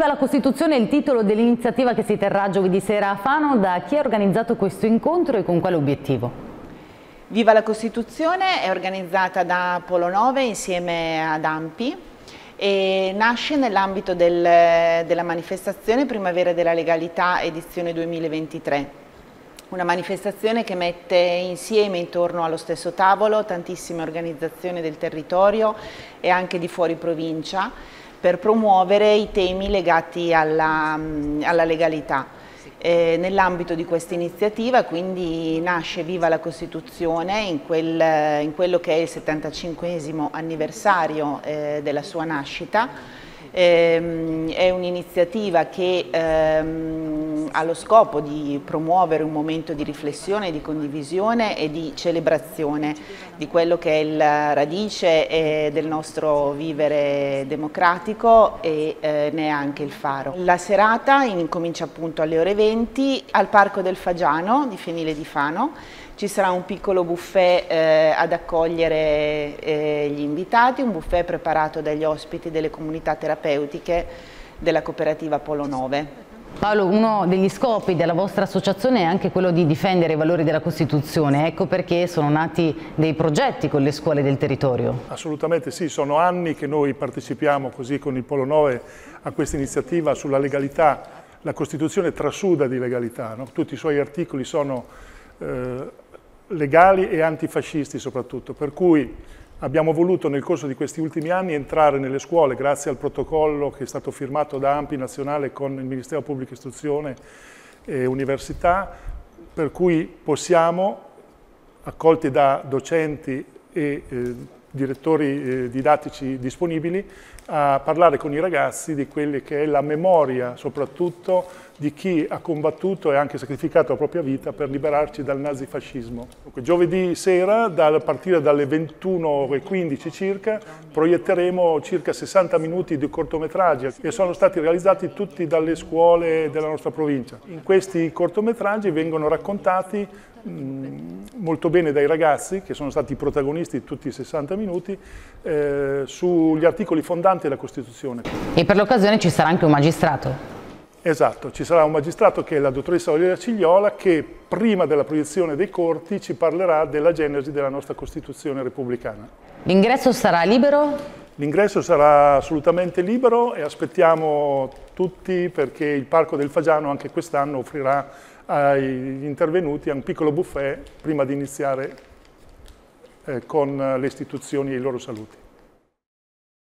Viva la Costituzione è il titolo dell'iniziativa che si terrà giovedì sera a Fano. Da chi ha organizzato questo incontro e con quale obiettivo? Viva la Costituzione è organizzata da Polo 9 insieme ad ANPI e nasce nell'ambito della manifestazione Primavera della Legalità edizione 2023. Una manifestazione che mette insieme intorno allo stesso tavolo tantissime organizzazioni del territorio e anche di fuori provincia per promuovere i temi legati alla legalità. Nell'ambito di questa iniziativa quindi nasce Viva la Costituzione in quello che è il 75° anniversario della sua nascita. È un'iniziativa che ha lo scopo di promuovere un momento di riflessione, di condivisione e di celebrazione di quello che è la radice del nostro vivere democratico e ne è anche il faro. La serata incomincia appunto alle ore 20 al Parco del Fagiano di Fenile di Fano. Ci sarà un piccolo buffet ad accogliere gli invitati, un buffet preparato dagli ospiti delle comunità terapeutiche della cooperativa Polo 9. Paolo, uno degli scopi della vostra associazione è anche quello di difendere i valori della Costituzione, ecco perché sono nati dei progetti con le scuole del territorio. Assolutamente sì, sono anni che noi partecipiamo così con il Polo 9 a questa iniziativa sulla legalità. La Costituzione trasuda di legalità, no? Tutti i suoi articoli sono legali e antifascisti soprattutto, per cui abbiamo voluto nel corso di questi ultimi anni entrare nelle scuole grazie al protocollo che è stato firmato da ANPI nazionale con il Ministero Pubblica Istruzione e Università, per cui possiamo, accolti da docenti e direttori didattici disponibili, a parlare con i ragazzi di quelle che è la memoria soprattutto di chi ha combattuto e anche sacrificato la propria vita per liberarci dal nazifascismo. Giovedì sera, a partire dalle 21:15 circa, proietteremo circa 60 minuti di cortometraggi che sono stati realizzati tutti dalle scuole della nostra provincia. In questi cortometraggi vengono raccontati molto bene dai ragazzi, che sono stati i protagonisti di tutti i 60 minuti, sugli articoli fondanti della Costituzione. E per l'occasione ci sarà anche un magistrato? Esatto, ci sarà un magistrato che è la dottoressa Valeria Cigliola che prima della proiezione dei corti ci parlerà della genesi della nostra Costituzione repubblicana. L'ingresso sarà libero? L'ingresso sarà assolutamente libero e aspettiamo tutti perché il Parco del Fagiano anche quest'anno offrirà agli intervenuti un piccolo buffet prima di iniziare con le istituzioni e i loro saluti.